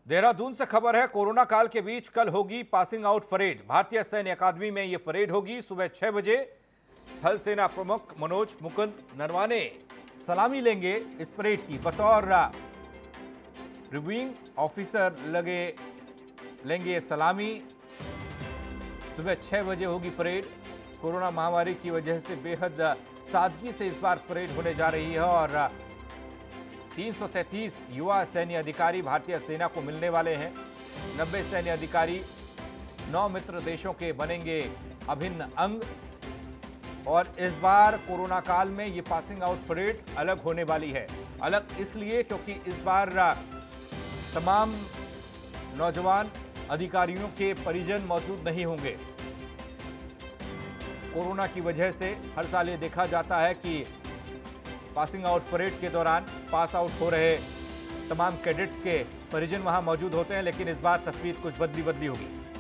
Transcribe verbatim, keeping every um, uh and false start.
देहरादून से खबर है, कोरोना काल के बीच कल होगी पासिंग आउट परेड। भारतीय सैन्य अकादमी में यह परेड होगी सुबह छह बजे। थल सेना प्रमुख मनोज मुकुंद नरवाने सलामी लेंगे इस परेड की। बतौर रिव्यूइंग ऑफिसर लगे लेंगे सलामी। सुबह छह बजे होगी परेड। कोरोना महामारी की वजह से बेहद सादगी से इस बार परेड होने जा रही है और तीन सौ तैंतीस युवा सैन्य अधिकारी भारतीय सेना को मिलने वाले हैं। नब्बे सैन्य अधिकारी नौ मित्र देशों के बनेंगे अभिन्न अंग। और इस बार कोरोना काल में ये पासिंग आउट परेड अलग होने वाली है। अलग इसलिए क्योंकि इस बार तमाम नौजवान अधिकारियों के परिजन मौजूद नहीं होंगे। कोरोना की वजह से हर साल ये देखा जाता है कि पासिंग आउट परेड के दौरान पास आउट हो रहे तमाम कैडेट्स के परिजन वहां मौजूद होते हैं, लेकिन इस बार तस्वीर कुछ बदली बदली होगी।